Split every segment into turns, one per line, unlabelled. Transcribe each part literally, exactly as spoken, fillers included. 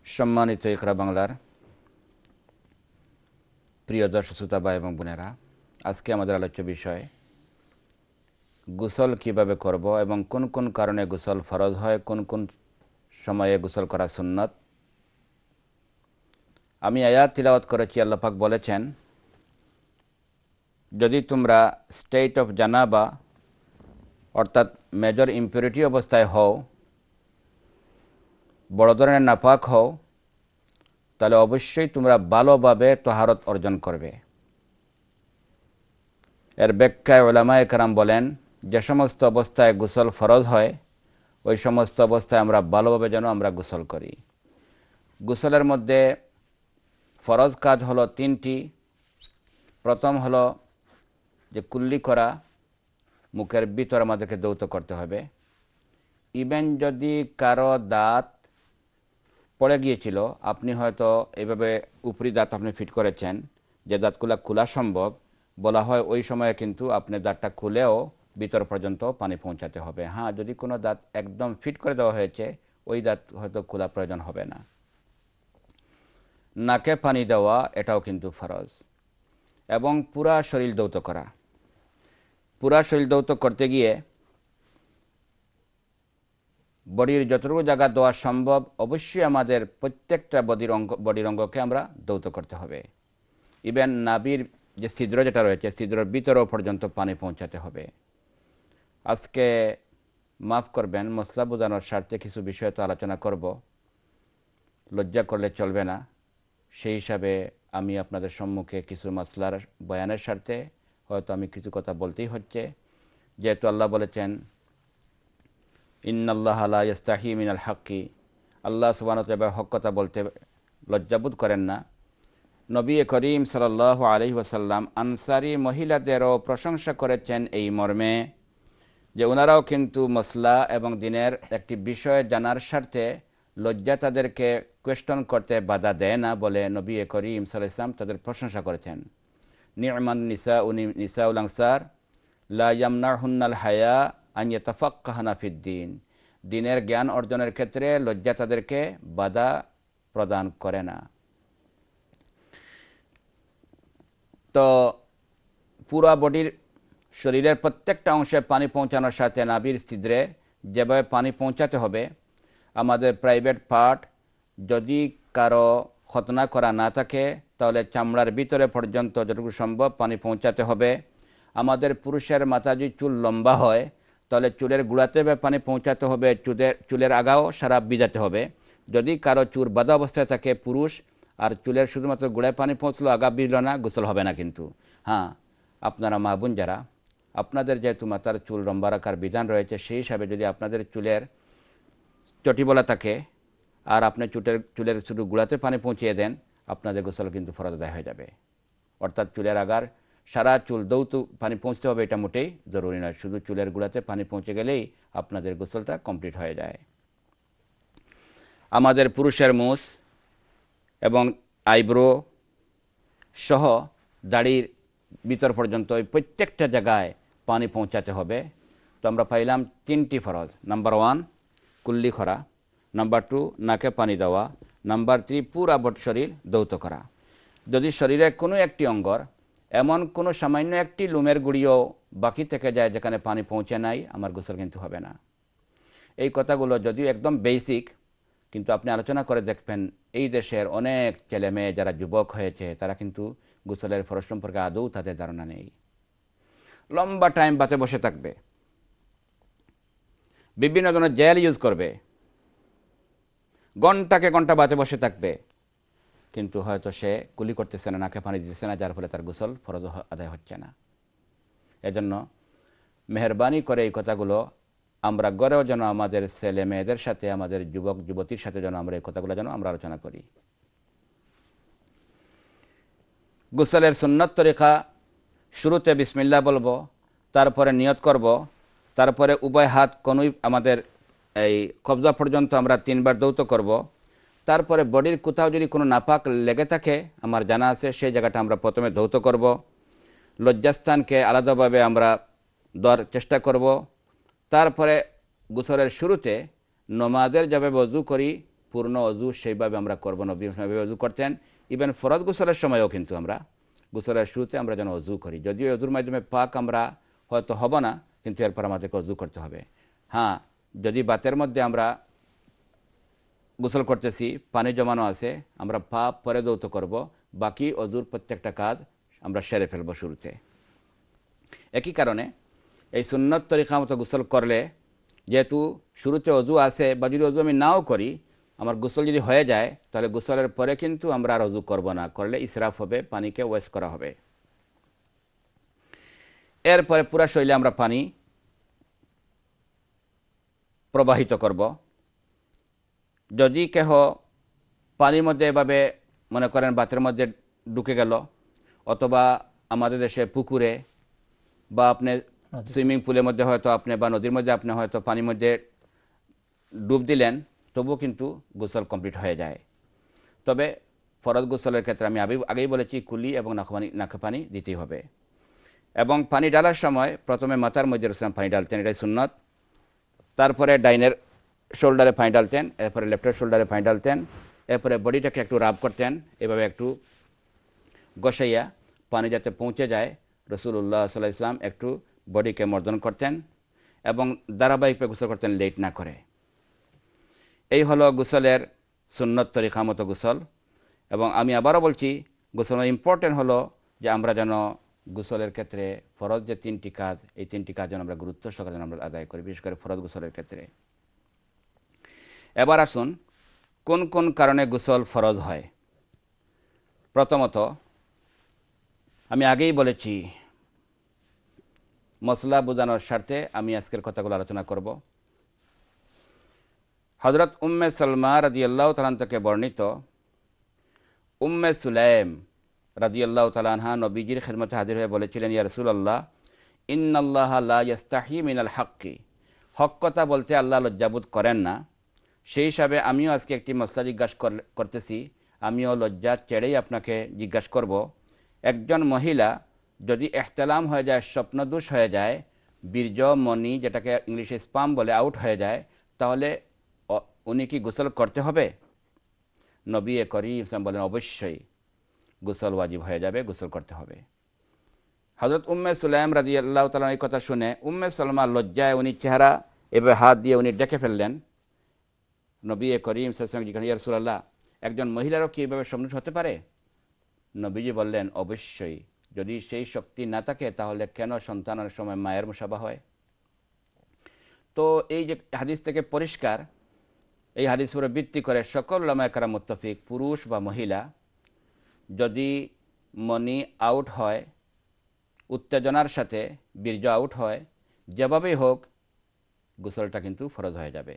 সম্মানিত ইকরা বাংলার প্রিয় দর্শক শ্রোতা ভাই এবং বোনেরা, আজকে আমাদের আলোচ্য বিষয় গোসল কিভাবে করব এবং কোন কোন কারণে গোসল ফরজ হয়, কোন কোন সময়ে গোসল করা সুন্নত। আমি আয়াত তিলাওয়াত করেছি। আল্লাহ পাক বলেছেন, যদি তোমরা স্টেট অফ জানাবা অর্থাৎ মেজর ইম্পিউরিটি অবস্থায় হও, বড় ধরনের নাপাক হও, তাহলে অবশ্যই তোমরা ভালোভাবে তহারত অর্জন করবে। এর ব্যাখ্যায় উলামায়ে কেরাম বলেন, যে সমস্ত অবস্থায় গোসল ফরজ হয় ওই সমস্ত অবস্থায় আমরা ভালোভাবে যেন আমরা গোসল করি। গোসলের মধ্যে ফরজ কাজ হলো তিনটি। প্রথম হলো যে কুল্লি করা, মুখের ভিতর আমাদেরকে দৌত করতে হবে। ইভেন যদি কারো দাঁত পড়ে গিয়েছিল, আপনি হয়তো এইভাবে উপরি দাঁত আপনি ফিট করেছেন যে দাঁতগুলো খোলা সম্ভব, বলা হয় ওই সময়ে কিন্তু আপনি দাঁতটা খুলেও ভিতর পর্যন্ত পানি পৌঁছাতে হবে। হ্যাঁ, যদি কোনো দাঁত একদম ফিট করে দেওয়া হয়েছে ওই দাঁত হয়তো খোলা প্রয়োজন হবে না। নাকে পানি দেওয়া এটাও কিন্তু ফরজ, এবং পুরা শরীর দৌত করা। পুরা শরীর দৌত করতে গিয়ে বডির যতটুকু জায়গা দেওয়া সম্ভব অবশ্যই আমাদের প্রত্যেকটা বডির অঙ্গ বডির অঙ্গকে আমরা দৌত করতে হবে। ইভেন নাভির যে ছিদ্র যেটা রয়েছে, ছিদ্রের ভিতরেও পর্যন্ত পানি পৌঁছাতে হবে। আজকে মাফ করবেন, মশলা বোঝানোর স্বার্থে কিছু বিষয় তো আলোচনা করব, লজ্জা করলে চলবে না। সেই হিসাবে আমি আপনাদের সম্মুখে কিছু মশলার বয়ানের স্বার্থে হয়তো আমি কিছু কথা বলতেই হচ্ছে। যেহেতু আল্লাহ বলেছেন, ইন্নাল্লাহা লা ইস্তাহি মিনাল হাক্কি, আল্লাহ সুবহানাহু ওয়া তাআলা হক কথা বলতে লজ্জাবোধ করেন না। নবী করিম সাল্লাল্লাহু আলাইহি ওয়াসাল্লাম আনসারি মহিলাদেরও প্রশংসা করেছেন এই মর্মে যে ওনারাও কিন্তু মসলা এবং দিনের একটি বিষয় জানার স্বার্থে লজ্জা তাদেরকে কোয়েশ্চন করতে বাধা দেয় না বলে নবী করিম সাল্লাল্লাহু আলাইহি ওয়াসাল্লাম তাদের প্রশংসা করেছেন। নি'মান নিসাউ নিসাউল আনসার লা ইয়ামনাহুন্নাল হায়া আন ইয়াতাফাক্কাহনা ফিদ্দিন, দিনের জ্ঞান অর্জনের ক্ষেত্রে লজ্জা তাদেরকে বাধা প্রদান করে না। তো পুরা বডির শরীরের প্রত্যেকটা অংশে পানি পৌঁছানোর সাথে নাভির ছিদ্রে যেভাবে পানি পৌঁছাতে হবে, আমাদের প্রাইভেট পার্ট যদি কারো খতনা করা না থাকে তাহলে চামড়ার ভিতরে পর্যন্ত যতটুকু সম্ভব পানি পৌঁছাতে হবে। আমাদের পুরুষের মাথা যদি চুল লম্বা হয় তাহলে চুলের গোড়াতে পানি পৌঁছাতে হবে, চুলের চুলের আগাও সারা ভিজাতে হবে। যদি কারো চুল বাঁধা অবস্থায় থাকে পুরুষ, আর চুলের শুধুমাত্র গোড়ায় পানি পৌঁছলো, আগা ভিজল না, গোসল হবে না কিন্তু। হ্যাঁ, আপনারা মা বোন যারা, আপনাদের যেহেতু মাথার চুল লম্বা রাখার বিধান রয়েছে, সেই হিসাবে যদি আপনাদের চুলের চটি বলা থাকে আর আপনি চুলের চুলের শুধু গোড়াতে পানি পৌঁছিয়ে দেন, আপনাদের গোসল কিন্তু ফরজ আদায় হয়ে যাবে। অর্থাৎ চুলের আগার সারা চুল দৌত পানি পৌঁছতে হবে এটা মোটেই জরুরি নয়, শুধু চুলের গোড়াতে পানি পৌঁছে গেলেই আপনাদের গোসলটা কমপ্লিট হয়ে যায়। আমাদের পুরুষের মুছ এবং আইব্রো সহ দাড়ির ভিতর পর্যন্ত ওই প্রত্যেকটা জায়গায় পানি পৌঁছাতে হবে। তো আমরা পাইলাম তিনটি ফরজ। নাম্বার ওয়ান কুল্লি করা, নাম্বার টু নাকে পানি দেওয়া, নাম্বার থ্রি পুরা বট শরীর দৌত করা। যদি শরীরের কোনো একটি অঙ্গর এমন কোনো সামান্য একটি লুমের গুঁড়িও বাকি থেকে যায় যেখানে পানি পৌঁছে নাই, আমার গোসল কিন্তু হবে না। এই কথাগুলো যদিও একদম বেসিক, কিন্তু আপনি আলোচনা করে দেখবেন এই দেশের অনেক ছেলে মেয়ে যারা যুবক হয়েছে তারা কিন্তু গোসলের ফরজ সম্পর্কে আদৌ তাদের ধারণা নেই। লম্বা টাইম বাতে বসে থাকবে, বিভিন্ন ধরনের জেল ইউজ করবে, ঘন্টাকে ঘন্টা বাতে বসে থাকবে, কিন্তু হয়তো সে কুলি করতেছে না, নাকে পানি দিতেছে না, যার ফলে তার গোসল ফরজ আদায় হচ্ছে না। এজন্য মেহরবানি করে এই কথাগুলো আমরা গড়েও যেন আমাদের ছেলে মেয়েদের সাথে, আমাদের যুবক যুবতীর সাথে যেন আমরা এই কথাগুলো যেন আমরা আলোচনা করি। গোসলের সুন্নত তরিকা, শুরুতে বিসমিল্লাহ বলবো, তারপরে নিয়ত করব, তারপরে উভয় হাত কোনোই আমাদের এই কবজা পর্যন্ত আমরা তিনবার দৌত করব, তারপরে বডির কোথাও যদি কোনো নাপাক লেগে থাকে আমার জানা আছে সেই জায়গাটা আমরা প্রথমে ধৌত করব, লজ্জাস্থানকে আলাদাভাবে আমরা দেওয়ার চেষ্টা করব। তারপরে গোসলের শুরুতে নমাজের যাবে বজু করি পূর্ণ অজু সেইভাবে আমরা করব, নবী সাল্লাল্লাহু অজু করতেন। ইভেন ফরজ গোসলের সময়ও কিন্তু আমরা গোসলের শুরুতে আমরা যেন অজু করি, যদিও অজুর মাধ্যমে পাক আমরা হয়তো হব না, কিন্তু এরপর আমাদেরকে অজু করতে হবে। হ্যাঁ, যদি বাতের মধ্যে আমরা গোসল করতেছি, পানি জমানো আছে, আমরা পা পরে দৌত করব, বাকি অজুর প্রত্যেকটা কাজ আমরা সেরে ফেলব শুরুতে। একই কারণে এই সুন্নত তরিকা মতো গোসল করলে, যেহেতু শুরুতে অজু আছে, বা যদি অজু আমি নাও করি, আমার গোসল যদি হয়ে যায়, তাহলে গোসলের পরে কিন্তু আমরা আর অজু করব না, করলে ইসরাফ হবে, পানিকে ওয়েস্ট করা হবে। এরপরে পুরা শরীরে আমরা পানি প্রবাহিত করব। যদি কেহ পানির মধ্যে এভাবে মনে করেন বাতের মধ্যে ঢুকে গেল, অথবা আমাদের দেশে পুকুরে বা আপনি সুইমিং পুলের মধ্যে হয়তো আপনি বা নদীর মধ্যে আপনি হয়তো পানির মধ্যে ডুব দিলেন, তবুও কিন্তু গোসল কমপ্লিট হয়ে যায়। তবে ফরজ গোসলের ক্ষেত্রে আমি আগেই বলেছি কুলি এবং নাকপানি নাকপানি দিতেই হবে। এবং পানি ডালার সময় প্রথমে মাথার মধ্যে রসুলাম পানি ডালতেন, এটাই সুন্নত। তারপরে ডাইনের শোল্ডারে পানি ডালতেন, এরপরে লেফটের শোল্ডারে পানি ডালতেন, এরপরে বডিটাকে একটু রাব করতেন, এভাবে একটু গসাইয়া পানি যাতে পৌঁছে যায়, রসুল্লাহ সাল্লাল্লাহু আলাইহি ওয়াসাল্লাম একটু বডিকে মর্দন করতেন এবং ধারাবাহিকভাবে গোসল করতেন, লেট না করে। এই হলো গোসলের সুন্নত তরিকা মতো গোসল। এবং আমি আবারও বলছি, গোসল ইম্পর্টেন্ট হলো যে আমরা যেন গোসলের ক্ষেত্রে ফরজ যে তিনটি কাজ, এই তিনটি কাজ যেন আমরা গুরুত্ব সহকারে যেন আমরা আদায় করি, বিশেষ করে ফরজ গোসলের ক্ষেত্রে। এবার আসুন কোন কোন কারণে গোসল ফরজ হয়। প্রথমত, আমি আগেই বলেছি, মসলা বোঝানোর স্বার্থে আমি আজকের কথাগুলো আলোচনা করব। হযরত উম্মে সালমা রাদিয়াল্লাহু তাআলা থেকে বর্ণিত, উম্মে সুলাইম রাদিয়াল্লাহু তাআলা আনহা নবীজির খিদমতে হাজির হয়ে বলেছিলেন, ইয়া রাসূলুল্লাহ, ইন্নাল্লাহা লা ইস্তাহি মিনাল হাক্কি, হক কথা বলতে আল্লাহ লজ্জাবোধ করেন না। সেই হিসাবে আমিও আজকে একটি মসলা জিজ্ঞাসা করতেছি, আমিও লজ্জা ছেড়েই আপনাকে জিজ্ঞাসা করব। একজন মহিলা যদি ইহতিলাম হয়ে যায়, স্বপ্নদোষ হয়ে যায়, বীর্য মনি যেটাকে ইংলিশে স্পাম বলে আউট হয়ে যায়, তাহলে উনি কি গোসল করতে হবে? নবী করিম সাল্লাল্লাহু আলাইহি ওয়াসাল্লাম বলেন, অবশ্যই গোসল ওয়াজিব হয়ে যাবে, গোসল করতে হবে। হযরত উম্মে সুলাইম রাদিয়াল্লাহু তাআলা এই কথা শুনে উম্মে সালমা লজ্জায় উনি চেহারা এভাবে হাত দিয়ে উনি ডেকে ফেললেন। নবী করিম সাল্লাল্লাহু আলাইহি ওয়াসাল্লাম জিজ্ঞাসা, ইয়া রাসূলুল্লাহ, একজন মহিলারও কি এভাবে স্বপ্নদোষ হতে পারে? নবীজি বললেন, অবশ্যই। যদি সেই শক্তি না থাকে তাহলে কেন সন্তানের সময় মায়ের মুসাবা হয়? তো এই যে হাদিস থেকে পরিষ্কার, এই হাদিস উপরে ভিত্তি করে সকল উলামায়ে কেরাম মুত্তাফিক, পুরুষ বা মহিলা যদি মনি আউট হয়, উত্তেজনার সাথে বীর্য আউট হয়, যেভাবেই হোক গোসলটা কিন্তু ফরজ হয়ে যাবে।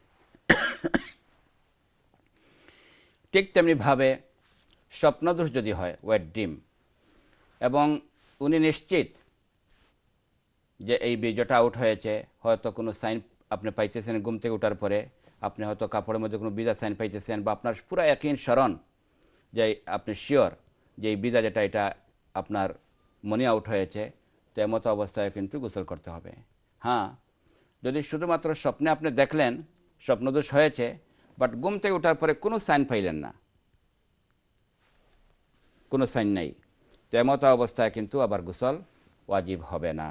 ঠিক তেমনিভাবে স্বপ্নদোষ যদি হয়, ওয়েট ড্রিম, এবং উনি নিশ্চিত যে এই বীর্যটা আউট হয়েছে, হয়তো কোনো সাইন আপনি পাইতেছেন ঘুম থেকে ওঠার পরে, আপনি হয়তো কাপড়ের মধ্যে কোনো বিজা সাইন পাইতেছেন, বা আপনার পুরো ইয়াকিন স্মরণ যে আপনি শিওর যে এই বিজা যেটা এটা আপনার মনি আউট হয়েছে, তো এমতো অবস্থায় কিন্তু গোসল করতে হবে। হ্যাঁ, যদি শুধুমাত্র স্বপ্নে আপনি দেখলেন স্বপ্নদোষ হয়েছে, বাট ঘুম থেকে ওঠার পরে কোনো সাইন পাইলেন না, কোনো সাইন নাই, তো এমতো অবস্থায় কিন্তু আবার গোসল ওয়াজিব হবে না।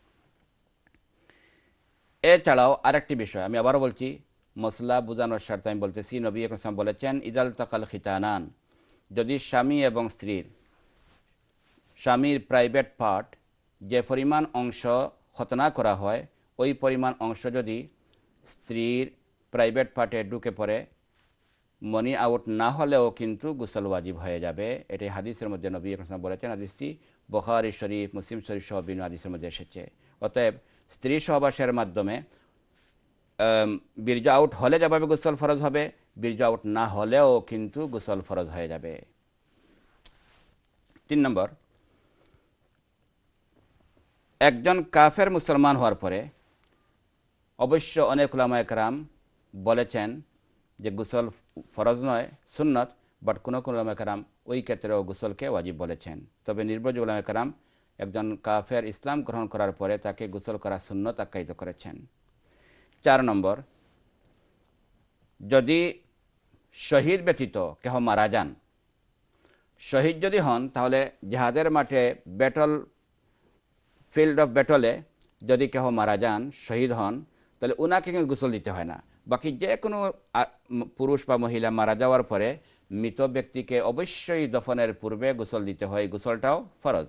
এছাড়াও আরেকটি বিষয় আমি আবারও বলছি, মসলা বোঝানোর স্বার্থে আমি বলতেছি, নবী আকরাম সাল্লাল্লাহু আলাইহি ওয়াসাল্লাম বলেছেন, ইদাল তাকাল খিতানান, যদি স্বামী এবং স্ত্রীর স্বামীর প্রাইভেট পার্ট যে পরিমাণ অংশ খতনা করা হয়, ওই পরিমাণ অংশ যদি স্ত্রীর প্রাইভেট পার্টে ঢুকে পড়ে, মনি আউট না হলেও কিন্তু গোসল ওয়াজিব হয়ে যাবে। এটাই হাদিসের মধ্যে নবী আকরাম সাল্লাল্লাহু আলাইহি ওয়াসাল্লাম বলেছেন। হাদিসটি বুখারী শরীফ, মুসলিম শরীফ সহ বিভিন্ন হাদিসের মধ্যে এসেছে। অতএব স্ত্রী সহবাসের মাধ্যমে বীর্য আউট হলে যেভাবে গোসল ফরজ হবে, বীর্য আউট না হলেও কিন্তু গোসল ফরজ হয়ে যাবে। তিন নম্বর, একজন কাফের মুসলমান হওয়ার পরে অবশ্য অনেক উলামায়ে কেরাম বলেছেন যে গোসল ফরজ নয়, সুন্নত, বাট কোনো কোনো উলামায়ে কেরাম ওই ক্ষেত্রেও গোসলকে ওয়াজিব বলেছেন। তবে নির্ভরযোগ্য উলামায়ে কেরাম একজন কাফের ইসলাম গ্রহণ করার পরে তাকে গোসল করা সুন্নত আখ্যায়িত করেছেন। চার নম্বর, যদি শহীদ ব্যতীত কেহ মারা যান, শহীদ যদি হন তাহলে জিহাদের মাঠে ব্যাটল ফিল্ড অফ ব্যাটলে যদি কেহ মারা যান, শহীদ হন, তাহলে উনাকে কিন্তু গোসল দিতে হয় না। বাকি যে কোনো পুরুষ বা মহিলা মারা যাওয়ার পরে মৃত ব্যক্তিকে অবশ্যই দফনের পূর্বে গোসল দিতে হয়, গোসলটাও ফরজ।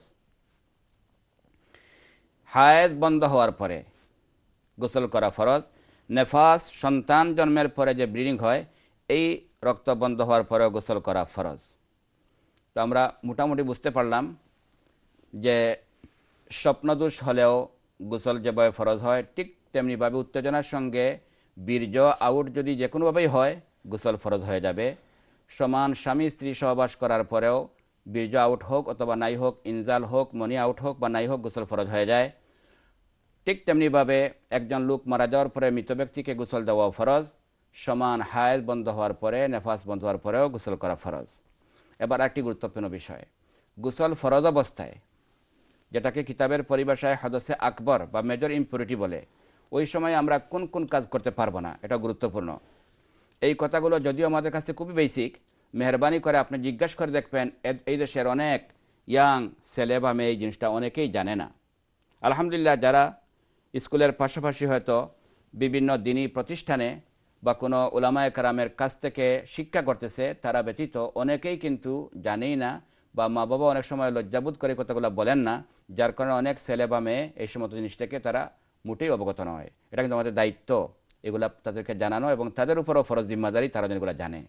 হায়েজ বন্ধ হওয়ার পরে গোসল করা ফরজ। নেফাস সন্তান জন্মের পরে যে ব্লিডিং হয়, এই রক্ত বন্ধ হওয়ার পরেও গোসল করা ফরজ। তো আমরা মোটামুটি বুঝতে পারলাম যে স্বপ্নদোষ হলেও গোসল যেভাবে ফরজ হয়, ঠিক তেমনিভাবে উত্তেজনার সঙ্গে বীর্য আউট যদি যে কোনোভাবেই হয় গোসল ফরজ হয়ে যাবে। সমান স্বামী স্ত্রী সহবাস করার পরেও বীর্য আউট হোক অথবা নাই হোক, ইনজাল হোক, মনি আউট হোক বা নাই হোক, গোসল ফরজ হয়ে যায়। ঠিক তেমনিভাবে একজন লোক মারা যাওয়ার পরে মৃত ব্যক্তিকে গোসল দেওয়া ফরজ। সমান হায়েজ বন্ধ হওয়ার পরে, নেফাস বন্ধ হওয়ার পরেও গোসল করা ফরজ। এবার একটি গুরুত্বপূর্ণ বিষয়, গোসল ফরজ অবস্থায়, যেটাকে কিতাবের পরিভাষায় হাদসে আকবর বা মেজর ইম্পিউরিটি বলে, ওই সময় আমরা কোন কোন কাজ করতে পারবো না, এটা গুরুত্বপূর্ণ। এই কথাগুলো যদিও আমাদের কাছে খুবই বেসিক, মেহরবানি করে আপনি জিজ্ঞাসা করে দেখবেন, এই দেশের অনেক ইয়াং ছেলে বা মেয়ে এই জিনিসটা অনেকেই জানে না। আলহামদুলিল্লাহ, যারা স্কুলের পাশাপাশি হয়তো বিভিন্ন দিনী প্রতিষ্ঠানে বা কোনো উলামায়ে কেরামের কাছ থেকে শিক্ষা করতেছে, তারা ব্যতীত অনেকেই কিন্তু জানেই না, বা মা বাবা অনেক সময় লজ্জাবোধ করে কথাগুলো বলেন না, যার কারণে অনেক ছেলে বা মেয়ে এই সমস্ত জিনিস থেকে তারা মোটেই অবগত নয়। এটা কিন্তু আমাদের দায়িত্ব এগুলা তাদেরকে জানানো, এবং তাদের উপরও ফরজ জিম্মাদারি তারা যেন এগুলো জানে।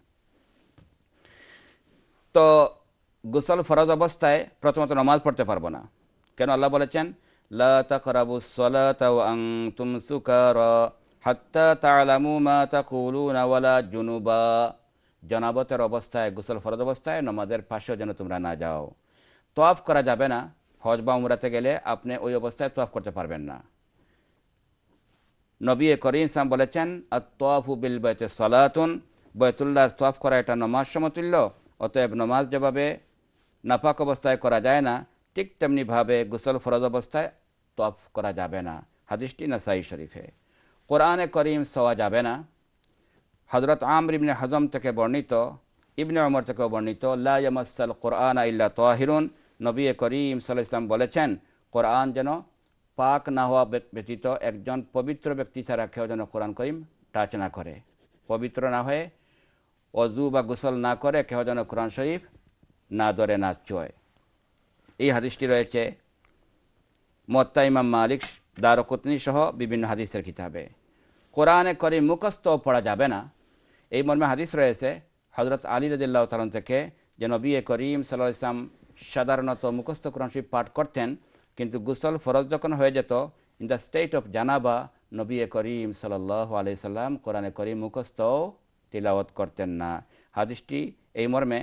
তো গোসল ফরজ অবস্থায় প্রথমত নামাজ পড়তে পারবো না। কেন? আল্লাহ বলেছেন, লা তাকরাবুস সালাতা ওয়া আনতুম সুকারা হাত্তা তা'লামু মা তাকুলুনা ওয়ালা জুনুবা। জনাবতের অবস্থায়, গোসল ফরজ অবস্থায় নামাজের পাশেও যেন তোমরা না যাও। তওয়াফ করা যাবে না। হজ বা উমরাতে গেলে আপনি ওই অবস্থায় তওয়াফ করতে পারবেন না। নবী করিম সাল্লাল্লাহু আলাইহি ওয়াসাল্লাম বলেছেন, আত-তাওয়াফু বিল বাইতি সালাতুন, বাইতুল্লাহর তওয়াফ করা এটা নামাজ সমতুল্য। অতএব নামাজ যেভাবে নাপাক অবস্থায় করা যায় না, ঠিক তেমনিভাবে গোসল ফরজ অবস্থায় তওয়াফ করা যাবে না। হাদিসটি নাসাই শরীফে। কোরআনে করিম ছোঁয়া যাবে না। হযরত আমর ইবনে হজম থেকে বর্ণিত, ইবনে ওমর থেকে বর্ণিত, লা ইয়ামাসসাল কোরআনা ইল্লা তাহিরুন। নবী করিম সাল্লাল্লাহু আলাইহি ওয়াসাল্লাম বলেছেন, কোরআন যেন পাক না হওয়া ব্যতীত একজন পবিত্র ব্যক্তি ছাড়া কেউ যেন কোরআন করিম টাচ না করে। পবিত্র না হয়ে, অজু বা গোসল না করে কেউ যেন কোরআন শরীফ না ধরে, না ছোঁয়। এই হাদিসটি রয়েছে মুওয়াত্তা ইমাম মালিক, দারকুতনি সহ বিভিন্ন হাদিসের কিতাবে। কোরআনে করিম মুখস্থ পড়া যাবে না, এই মর্মে হাদিস রয়েছে হযরত আলী রাদিয়াল্লাহু তাআলা থেকে, যে নবী করিম সাল্লাল্লাহু আলাইহি ওয়াসাল্লাম সাধারণত মুখস্থ কোরআন শরীফ পাঠ করতেন, কিন্তু গোসল ফরজ যখন হয়ে যেত, ইন দ্য স্টেট অফ জানাবা, নবী করিম সাল্লাল্লাহু আলাইহি ওয়াসাল্লাম কোরআনে করিম মুখস্থ তিলাওয়াত করতেন না। হাদিসটি এই মর্মে,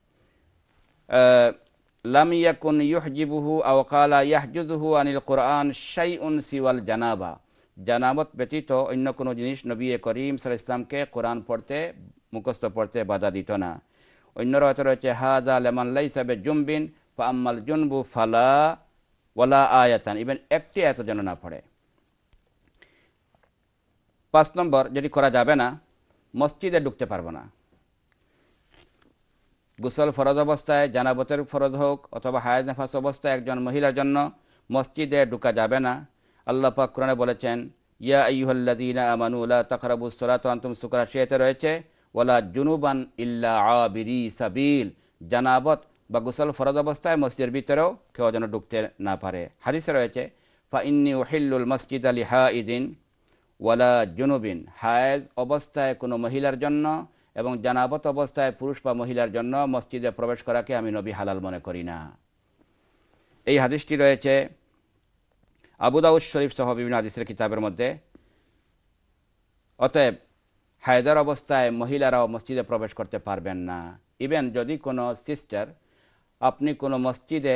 লাম ইয়াকুন ইউহজিবুহু আও ক্বালা ইয়াহজুজুহু আনিল কোরআন শাইউন সিওয়াল জানাবা। জানাবত ব্যতীত অন্য কোনো জিনিস নবী করিম সাল্লাল্লাহু আলাইহি ওয়াসাল্লামকে কোরআন পড়তে, মুখস্থ পড়তে বাধা দিত না। অন্য রাতে রয়েছে, হাযা লিমান লাইসা বিজুমবিন ফাআম্মাল জুনবু ফালা ওয়ালা আয়াতান, ইভেন একটি আয়াত যেন না পড়ে। পাঁচ নম্বর যেটি করা যাবে না, মসজিদে ঢুকতে পারবো না। গোসল ফরজ অবস্থায়, জানাবতের ফরজ হোক অথবা হায়েজ নেফাস অবস্থায় একজন মহিলার জন্য মসজিদে ঢুকা যাবে না। আল্লাহ পাক কোরআনে বলেছেন, ইয়া আইয়ুহাল্লাযীনা আমানু লা তাকরাবুস সালাতা ওয়া আনতুম সুকরা। সেতে রয়েছে, ওয়ালা জুনুবান ইল্লা আবিরি সাবিল। জানাবত বা গোসল ফরজ অবস্থায় মসজিদের ভিতরেও কেউ যেন ঢুকতে না পারে। হাদিসে রয়েছে, ফা ইন্নী উহিল্লুল মাসজিদা লিহাইদিন ওয়ালা জুনুবিন। হায়েজ অবস্থায় কোনো মহিলার জন্য এবং জানাবত অবস্থায় পুরুষ বা মহিলার জন্য মসজিদে প্রবেশ করাকে আমি নবী হালাল মনে করি না। এই হাদিসটি রয়েছে আবু দাউদ শরীফ সহ বিভিন্ন হাদিসের কিতাবের মধ্যে। অতএব হায়দার অবস্থায় মহিলারাও মসজিদে প্রবেশ করতে পারবেন না। ইভেন যদি কোনো সিস্টার, আপনি কোনো মসজিদে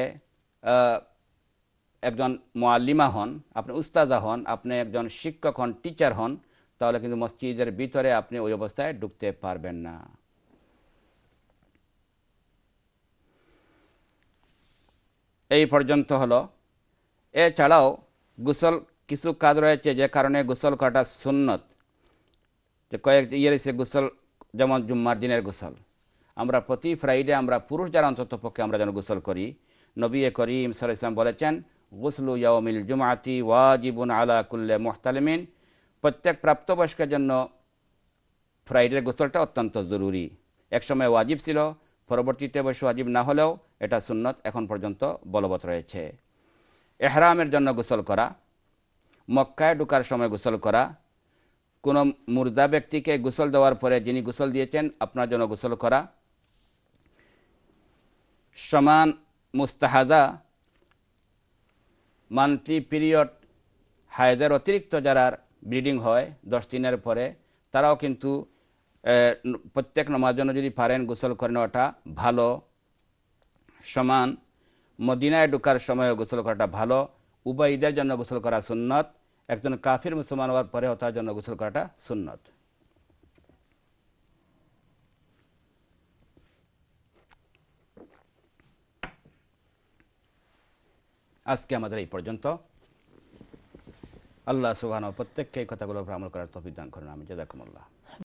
একজন মুআল্লিমা হন, আপনি উস্তাদা হন, আপনি একজন শিক্ষক হন, টিচার হন, তাহলে কিন্তু মসজিদের ভিতরে আপনি ওই অবস্থায় ঢুকতে পারবেন না। এই পর্যন্ত হলো। এছাড়াও গোসল কিছু কাজ রয়েছে যে কারণে গোসল করাটা সুন্নত, যে কয়েক ইয়ের সে গোসল যেমন জুম্মার দিনের গোসল, আমরা প্রতি ফ্রাইডে আমরা পুরুষ যারা অন্তত পক্ষে আমরা যেন গোসল করি। নবী করিম সাল্লাল্লাহু আলাইহি ওয়াসাল্লাম বলেছেন, গুসলু ইয়াউমিল জুমআতি ওয়াজিবুন আলা কুল্লি মুহতালিমিন, প্রত্যেক প্রাপ্তবয়স্কের জন্য ফ্রাইডের গোসলটা অত্যন্ত জরুরি। একসময় ওয়াজিব ছিল, পরবর্তীতে অবশ্য ওয়াজিব না হলেও এটা সুন্নত এখন পর্যন্ত বলবৎ রয়েছে। এহরামের জন্য গোসল করা, মক্কায় ঢোকার সময় গোসল করা, কোনো মুর্দা ব্যক্তিকে গোসল দেওয়ার পরে যিনি গোসল দিয়েছেন আপনার জন্য গোসল করা, সমান মুস্তাহাদা মান্থলি পিরিয়ড, হায়দের অতিরিক্ত যারা ব্লিডিং হয় দশ দিনের পরে, তারাও কিন্তু প্রত্যেক নামাজ জন্য যদি পারেন গোসল করে নেওয়াটা ভালো। সমান মদিনায় ঢোকার সময় গোসল করাটা ভালো। উবাইদের জন্য গোসল করা সুন্নত, একজন কাফির মুসলমান হওয়ার পরেও তার জন্য গোসল করাটা সুন্নত। আজকে আমাদের এই পর্যন্ত। আল্লাহ সুবহানাহু প্রত্যেককে এই কথাগুলোর উপর আমল করার তৌফিক দান করেন। আমি জাযাকুমুল্লাহ।